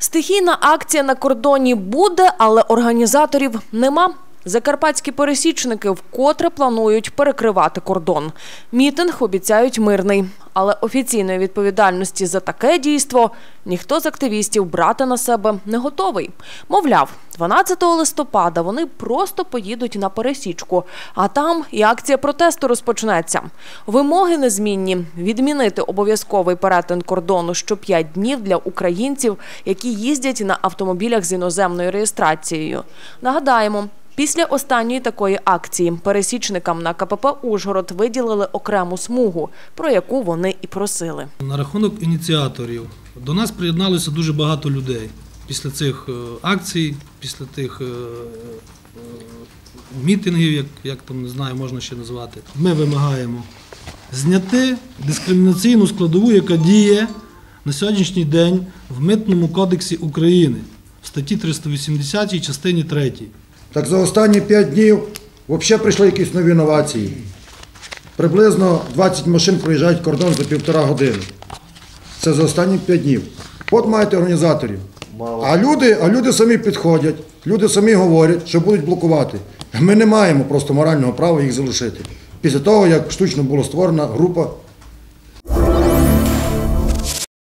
Стихійна акція на кордоні буде, але організаторів нема. Закарпатські пересічники вкотре планують перекривати кордон. Мітинг обіцяють мирний, але офіційної відповідальності за таке дійство ніхто з активістів брати на себе не готовий. Мовляв, 12 листопада вони просто поїдуть на пересічку, а там і акція протесту розпочнеться. Вимоги незмінні – відмінити обов'язковий перетин кордону що 5 днів для українців, які їздять на автомобілях з іноземною реєстрацією. Нагадаємо, після останньої такої акції пересічникам на КПП «Ужгород» виділили окрему смугу, про яку вони і просили. На рахунок ініціаторів. До нас приєдналося дуже багато людей. Після цих акцій, після тих мітингів, як там, не знаю, можна ще назвати. Ми вимагаємо зняти дискримінаційну складову, яка діє на сьогоднішній день в Митному кодексі України в статті 380 частині 3. Так за останні 5 днів взагалі прийшли якісь нові новації. Приблизно 20 машин проїжджають кордон за 1,5 години. Це за останні 5 днів. От маєте організаторів. А люди самі підходять, люди самі говорять, що будуть блокувати. Ми не маємо просто морального права їх залишити. Після того, як штучно була створена група